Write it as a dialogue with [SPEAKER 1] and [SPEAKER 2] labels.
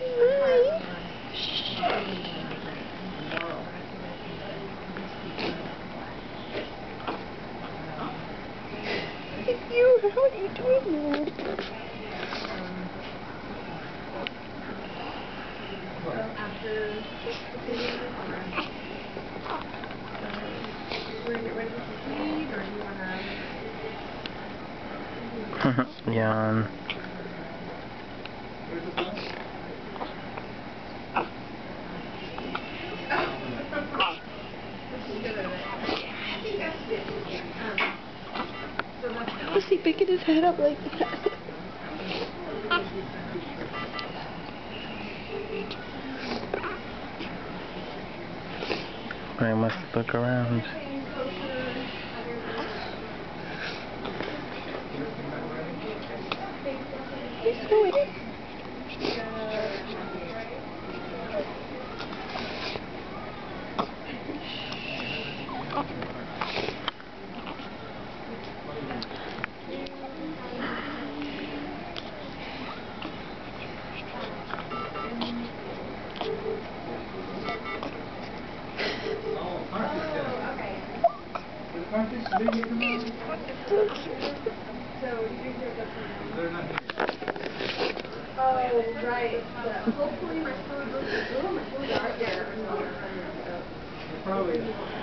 [SPEAKER 1] Hi. You, how are you doing?
[SPEAKER 2] Yawn.
[SPEAKER 1] Was he picking his head up like that?
[SPEAKER 2] I must look around.
[SPEAKER 1] He's going.
[SPEAKER 3] Oh, right. Hopefully my phone goes to my phone out there. Probably.